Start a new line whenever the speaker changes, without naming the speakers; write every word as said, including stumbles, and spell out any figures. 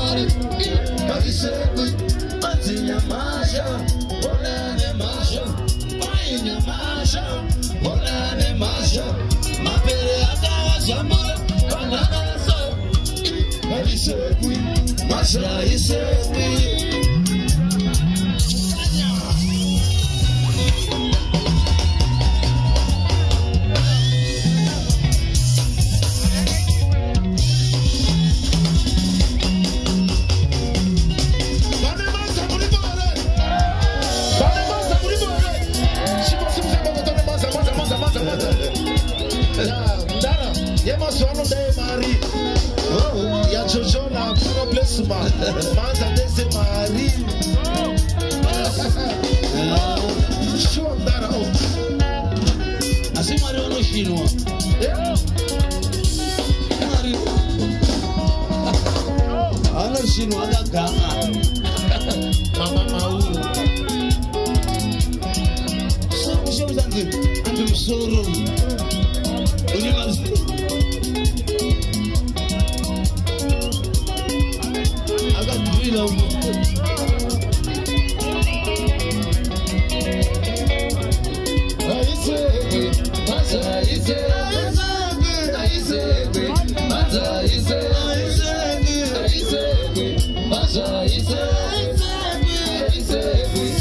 Mari, Haisekwi, Manzinya Masha, Olane Masha, Painya Masha, Olane Masha, Mapere Ata Samura, Banabhasi, Haisekwi, Masha Haisekwi. Mhanza desse mari. Show ndara o. Assim mari ono shinwa. Mari. Ano shinwa da gama. Mama mau. So show zangu. Andu soro. Uni mas. Haisekwi,